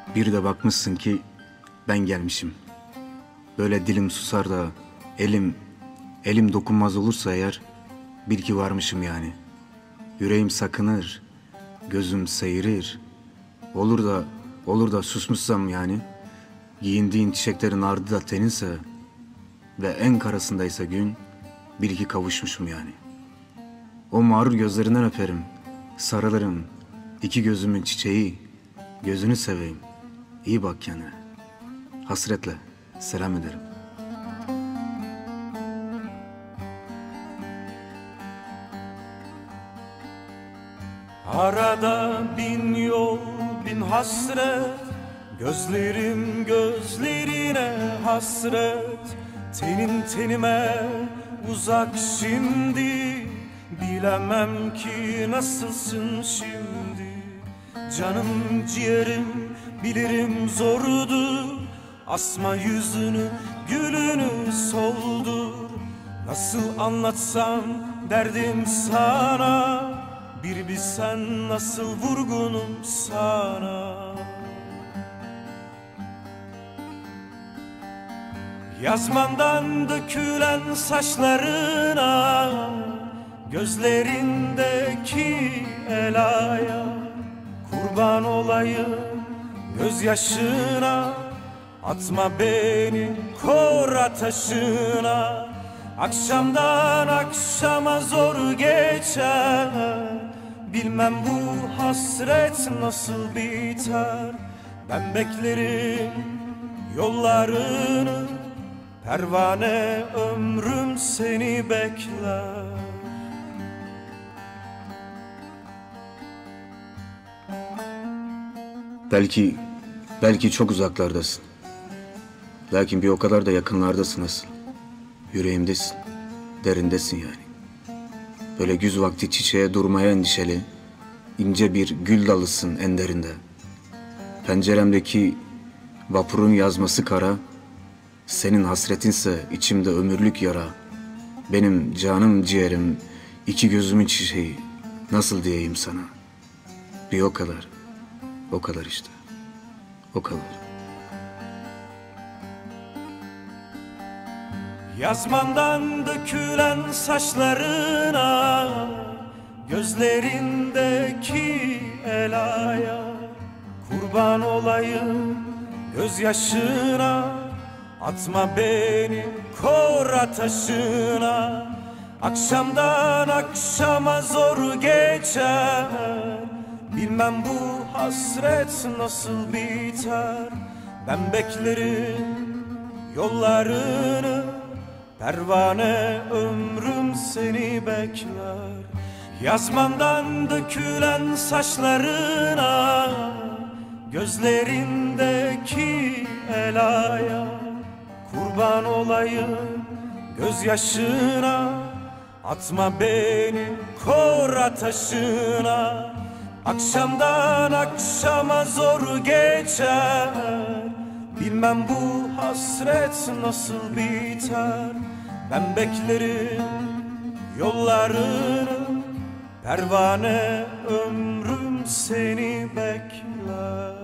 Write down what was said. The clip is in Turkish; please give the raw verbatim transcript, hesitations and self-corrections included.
Bir de bakmışsın ki ben gelmişim. Böyle dilim susar da elim, elim dokunmaz olursa eğer bil ki varmışım yani. Yüreğim sakınır, gözüm seyirir. Olur da, olur da susmuşsam yani, giyindiğin çiçeklerin ardı da teninse ve en karasındaysa gün, bil ki kavuşmuşum yani. O mağrur gözlerinden öperim, sarılırım, iki gözümün çiçeği, gözünü seveyim, iyi bak kendine. Hasretle selam ederim. Arada bin yol, bin hasret, gözlerim gözlerine hasret. Tenin tenime uzak şimdi, bilemem ki nasılsın şimdi. Canım ciğerim bilirim zordur, asma yüzünü gülünü soldur. Nasıl anlatsam derdim sana, bir bilsen nasıl vurgunum sana. Yazmandan dökülen saçlarına, gözlerindeki elaya kurban olayım gözyaşına. Atma beni kor ateşine, akşamdan akşama zor geçer. Bilmem bu hasret nasıl biter. Ben beklerim yollarını, pervane ömrüm seni bekler. Belki, belki çok uzaklardasın. Lakin bir o kadar da yakınlardasın asıl. Yüreğimdesin, derindesin yani. Böyle güz vakti çiçeğe durmaya endişeli, ince bir gül dalısın en derinde. Penceremdeki vapurun yazması kara, senin hasretinse içimde ömürlük yara. Benim canım ciğerim, iki gözümün çiçeği, nasıl diyeyim sana? Bir o kadar, o kadar işte, o kadar. Yazmandan dökülen saçlarına, gözlerindeki elaya kurban olayım gözyaşına. Atma beni kor ateşine, akşamdan akşama zor geçer. Bilmem bu hasret nasıl biter. Ben beklerim yollarını, pervane ömrüm seni bekler. Yazmandan dökülen saçlarına, gözlerindeki elaya kurban olayım gözyaşına. Atma beni kor ateşine, akşamdan akşama zor geçer. Bilmem bu hasret nasıl biter. Ben beklerim yollarını, pervane ömrüm seni bekler.